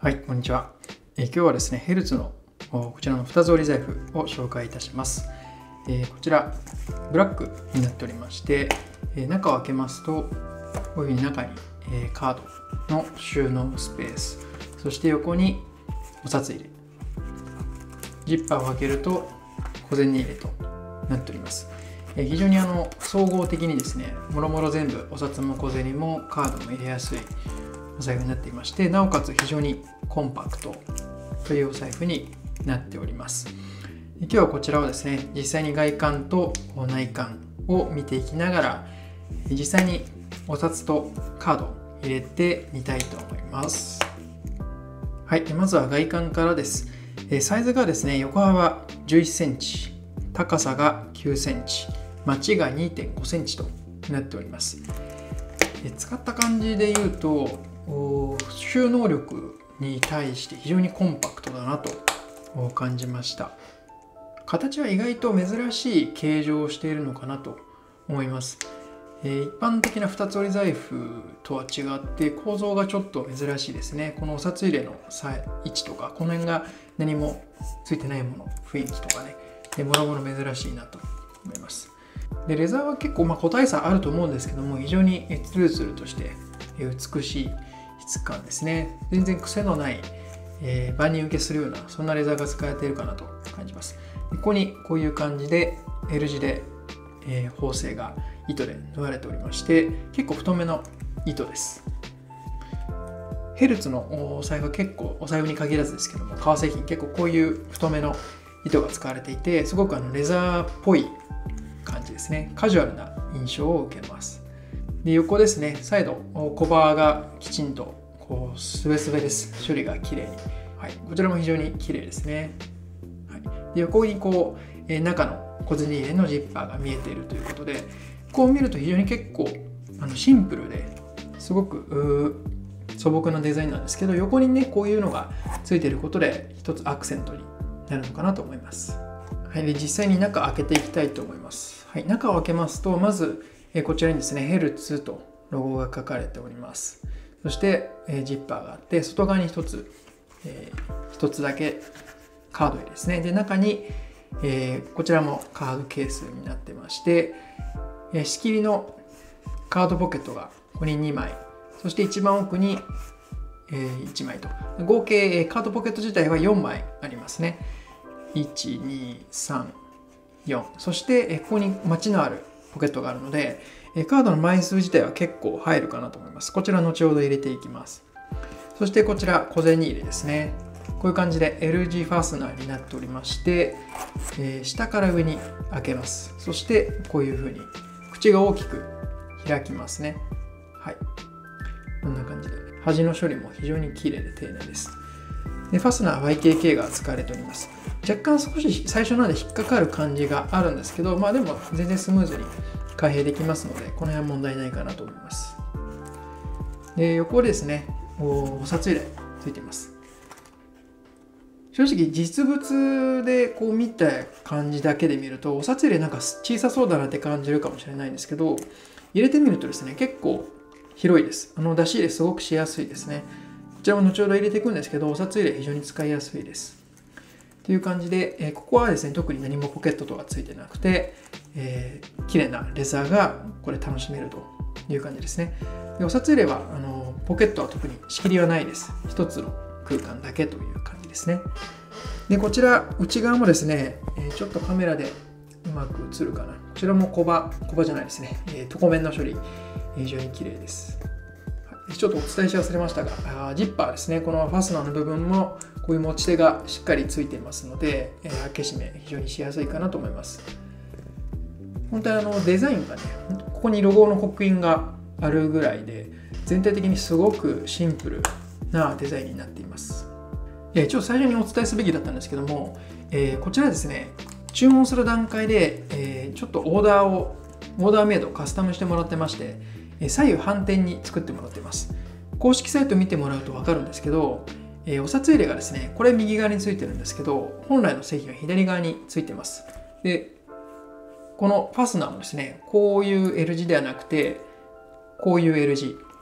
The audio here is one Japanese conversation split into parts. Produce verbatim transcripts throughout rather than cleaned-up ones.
はい、こんにちは。えー、今日はですね、ヘルツのこちらの二つ折り財布を紹介いたします。えー、こちら、ブラックになっておりまして、えー、中を開けますと、こういうふうに中に、えー、カードの収納スペース、そして横にお札入れ、ジッパーを開けると小銭入れとなっております。えー、非常にあの総合的にですね、もろもろ全部お札も小銭もカードも入れやすいお財布になっていまして、なおかつ非常にコンパクトというお財布になっております。今日はこちらをですね、実際に外観と内観を見ていきながら、実際にお札とカードを入れてみたいと思います。はい、まずは外観からです。サイズがですね、横幅じゅういっセンチ、高さがきゅうセンチ、マチが にてんごセンチとなっております。使った感じで言うと、収納力に対して非常にコンパクトだなと感じました。形は意外と珍しい形状をしているのかなと思います。一般的な二つ折り財布とは違って構造がちょっと珍しいですね。このお札入れの位置とか、この辺が何もついてないもの、雰囲気とかね、もろもろ珍しいなと思います。でレザーは結構まあ個体差あると思うんですけども、非常にツルツルとして美しい質感ですね。全然癖のない、えー、万人受けするようなそんなレザーが使われているかなと感じます。ここにこういう感じで L 字で、えー、縫製が糸で縫われておりまして、結構太めの糸です。ヘルツのお財布は結構、お財布に限らずですけども、革製品結構こういう太めの糸が使われていて、すごくあのレザーっぽい感じですね。カジュアルな印象を受けます。で横ですね、再度コバーがきちんとこうスベスベです。処理が綺麗に、はい、こちらも非常に綺麗ですね。はい、で横にこう、えー、中の小銭入れのジッパーが見えているということで、こう見ると非常に結構あのシンプルですごく素朴なデザインなんですけど、横にねこういうのがついていることで一つアクセントになるのかなと思います。はい、で実際に中開けていきたいと思います。はい、中を開けますと、まずこちらにですね、ヘルツとロゴが書かれております。そしてジッパーがあって、外側に一つ、えー、一つだけカード入れですね。で、中に、えー、こちらもカードケースになってまして、えー、仕切りのカードポケットがここににまい、そして一番奥に、えー、いちまいと、合計カードポケット自体はよんまいありますね。いち、に、さん、よん。そしてここにマチのあるポケットがあるので、カードの枚数自体は結構入るかなと思います。こちら後ほど入れていきます。そしてこちら小銭入れですね。こういう感じで L 字ファスナーになっておりまして、えー、下から上に開けます。そしてこういう風に口が大きく開きますね。はい。こんな感じで。端の処理も非常に綺麗で丁寧です。でファスナー ワイケーケー が使われております。若干少し最初なんで引っかかる感じがあるんですけど、まあでも全然スムーズに開閉できますので、この辺は問題ないかなと思います。で横ですね、お札入れついています。正直実物でこう見た感じだけで見ると、お札入れなんか小さそうだなって感じるかもしれないんですけど、入れてみるとですね、結構広いです。あの出し入れすごくしやすいですね。こちらも後ほど入れていくんですけど、お札入れ非常に使いやすいです。という感じで、えー、ここはですね、特に何もポケットとかついてなくて、えー、綺麗なレザーがこれ楽しめるという感じですね。でお札入れはあのポケットは特に仕切りはないです。一つの空間だけという感じですね。でこちら内側もですね、えー、ちょっとカメラでうまく映るかな。こちらもコバ、コバじゃないですね、えー、床面の処理、非常に綺麗です。ちょっとお伝えし忘れましたが、ジッパーですね、このファスナーの部分もこういう持ち手がしっかりついていますので、開け閉め非常にしやすいかなと思います。本当にあのデザインがね、ここにロゴの刻印があるぐらいで、全体的にすごくシンプルなデザインになっています。ちょっと最初にお伝えすべきだったんですけども、えー、こちらですね、注文する段階で、えー、ちょっとオーダーを、オーダーメイドカスタムしてもらってまして、左右反転に作ってもらっています。公式サイト見てもらうと分かるんですけど、えー、お札入れがですね、これ右側についてるんですけど、本来の製品は左側についてます。で、このファスナーもですね、こういう L 字ではなくて、こういう L 字、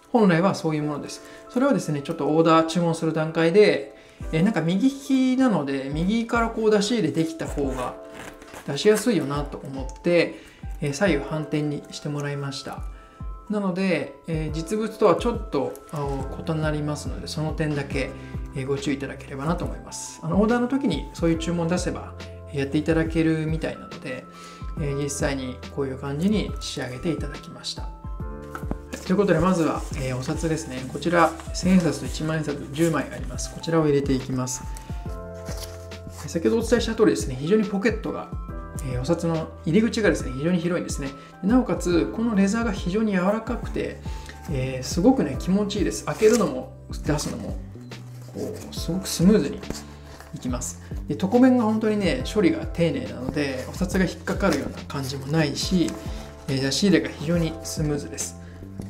本来はそういうものです。それをですね、ちょっとオーダー注文する段階で、えなんか右利きなので、右からこう出し入れできた方が出しやすいよなと思って、え左右反転にしてもらいました。なので、え実物とはちょっと異なりますので、その点だけご注意いただければなと思います。あのオーダーの時にそういう注文出せばやっていただけるみたいなので、え実際にこういう感じに仕上げていただきました。ということで、まずは、えー、お札ですね。こちら、千円札といちまん円札じゅうまいあります。こちらを入れていきます。先ほどお伝えした通りですね、非常にポケットが、えー、お札の入り口がですね、非常に広いんですね。なおかつ、このレザーが非常に柔らかくて、えー、すごくね、気持ちいいです。開けるのも出すのも、こうすごくスムーズにいきます。で、床面が本当にね、処理が丁寧なので、お札が引っかかるような感じもないし、えー、出し入れが非常にスムーズです。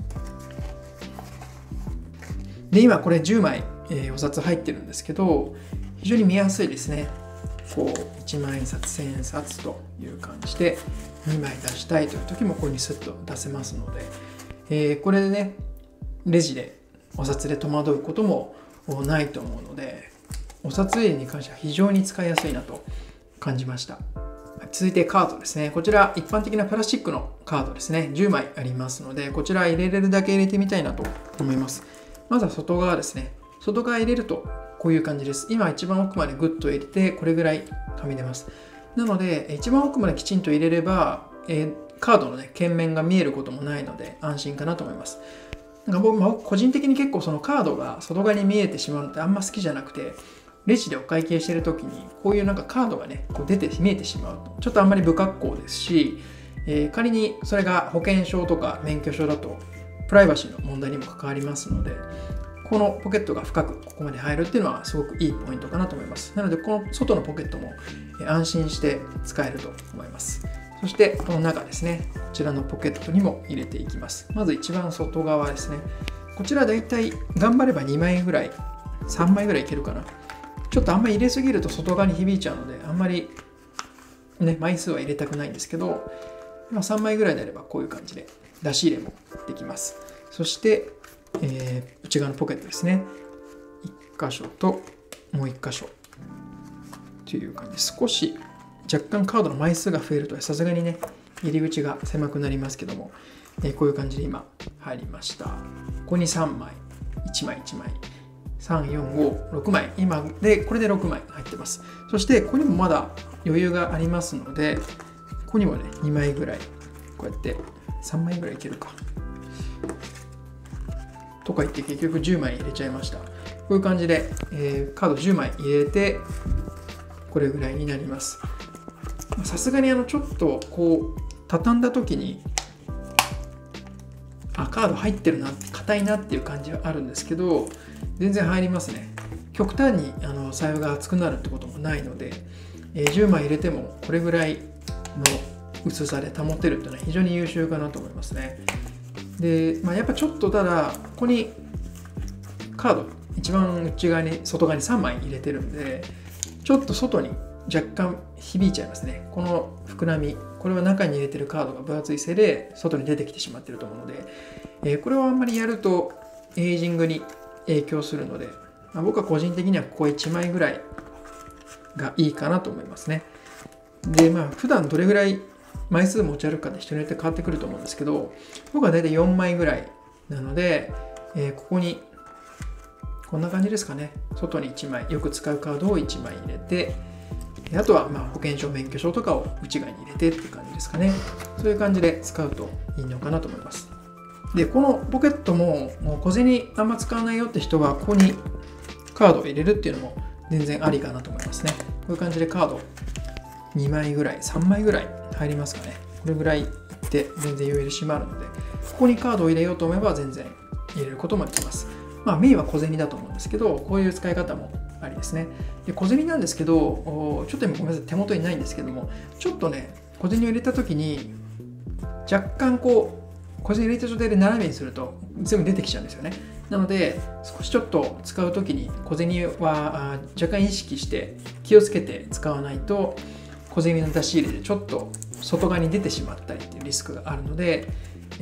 で、今これじゅうまい、えー、お札入ってるんですけど、非常に見やすいですね。こういちまん円札、千円札という感じでにまい出したいという時もここにスッと出せますので、えー、これでね、レジでお札で戸惑うこともないと思うので、お札入れに関しては非常に使いやすいなと感じました。続いてカードですね。こちら一般的なプラスチックのカードですね。じゅうまいありますので、こちら入れれるだけ入れてみたいなと思います。まずは外側ですね。外側入れるとこういう感じです。今一番奥までグッと入れて、これぐらいはみ出ます。なので、一番奥まできちんと入れれば、えー、カードのね、券面が見えることもないので安心かなと思います。なんか僕、まあ、個人的に結構そのカードが外側に見えてしまうのってあんま好きじゃなくて、レジでお会計してる時にこういうなんかカードがね、こう出て見えてしまうとちょっとあんまり不格好ですし、えー、仮にそれが保険証とか免許証だとプライバシーの問題にも関わりますので、このポケットが深くここまで入るっていうのはすごくいいポイントかなと思います。なのでこの外のポケットも安心して使えると思います。そしてこの中ですね、こちらのポケットにも入れていきます。まず一番外側ですね。こちらだいたい頑張ればにまいぐらい、さんまいぐらいいけるかな。ちょっとあんまり入れすぎると外側に響いちゃうので、あんまりね、枚数は入れたくないんですけど、まあ、さんまいぐらいであればこういう感じで出し入れもできます。そして、えー、内側のポケットですね。いっ箇所ともういっ箇所という感じで、少し若干カードの枚数が増えるとさすがにね、入り口が狭くなりますけども、えー、こういう感じで今入りました。ここにさんまい、いちまいいちまい、さん、よん、ご、ろくまい、今でこれでろくまい入ってます。そしてここにもまだ余裕がありますので、ここにもねにまいぐらい、こうやってさんまいぐらいいけるかとか言って結局じゅうまい入れちゃいました。こういう感じで、えー、カードじゅうまい入れてこれぐらいになります。さすがにあのちょっとこう畳んだ時に、あ、カード入ってるな、硬いなっていう感じはあるんですけど、全然入りますね。極端にあの財布が厚くなるってこともないので、えー、じゅうまい入れてもこれぐらいの薄さで保てるっていうのは非常に優秀かなと思いますね。で、まあ、やっぱちょっとただここにカード一番内側に外側にさんまい入れてるんで、ちょっと外に若干響いちゃいますね。この膨らみ、これは中に入れてるカードが分厚いせいで外に出てきてしまってると思うので、えー、これをあんまりやるとエイジングに影響するので、まあ、僕は個人的にはここいちまいぐらいがいいかなと思いますね。で、まあ普段どれぐらい枚数持ち歩くかで人によって変わってくると思うんですけど、僕はだいたいよんまいぐらいなので、えー、ここにこんな感じですかね。外にいちまい、よく使うカードをいちまい入れて、あとはまあ保険証、免許証とかを内側に入れてっていう感じですかね。そういう感じで使うといいのかなと思います。で、このポケットももう小銭あんま使わないよって人は、ここにカードを入れるっていうのも全然ありかなと思いますね。こういう感じでカードにまいぐらい、さんまいぐらい入りますかね。これぐらいいって全然余裕で閉まるので、ここにカードを入れようと思えば全然入れることもできます。まあメインは小銭だと思うんですけど、こういう使い方もありですね。で、小銭なんですけど、ちょっと今ごめんなさい、手元にないんですけども、ちょっとね、小銭を入れたときに、若干こう、小銭入れた状態で斜めにすると全部出てきちゃうんですよね。なので、少しちょっと使うときに小銭は若干意識して気をつけて使わないと、小銭の出し入れでちょっと外側に出てしまったりっていうリスクがあるので、えー、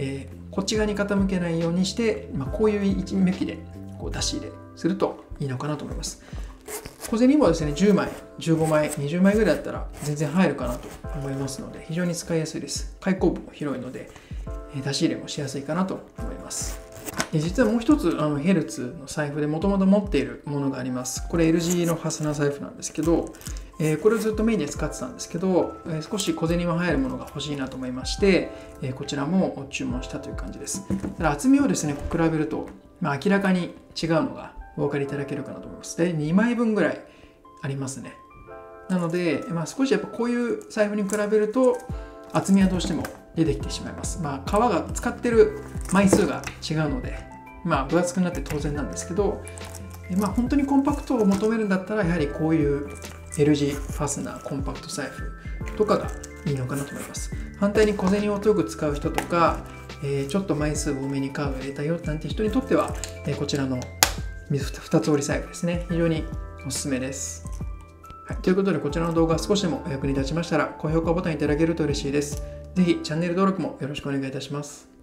こっち側に傾けないようにして、まあ、こういう位置向きでこう出し入れするといいのかなと思います。小銭もですね、じゅうまい、じゅうごまい、にじゅうまいぐらいだったら全然入るかなと思いますので、非常に使いやすいです。開口部も広いので、出し入れもしやすいかなと思います。で実はもう一つ、あのヘルツの財布でもともと持っているものがあります。これ エルジー のファスナー財布なんですけど、えー、これをずっとメインで使ってたんですけど、えー、少し小銭は入るものが欲しいなと思いまして、えー、こちらも注文したという感じです。ただ厚みをですね、比べると、まあ、明らかに違うのがお分かりいただけるかなと思います。で、にまいぶんぐらいありますね。なので、まあ、少しやっぱこういう財布に比べると厚みはどうしても出てきてしまいます。まあ、革が使ってる枚数が違うので、まあ、分厚くなって当然なんですけど、まあ、本当にコンパクトを求めるんだったらやはりこういう エルジー ファスナーコンパクト財布とかがいいのかなと思います。反対に小銭をよく使う人とか、えー、ちょっと枚数多めにカードを入れたよなんて人にとっては、えー、こちらのふたつ折り財布ですね、非常におすすめです。はい、ということでこちらの動画少しでもお役に立ちましたら高評価ボタンいただけると嬉しいです。ぜひチャンネル登録もよろしくお願いいたします。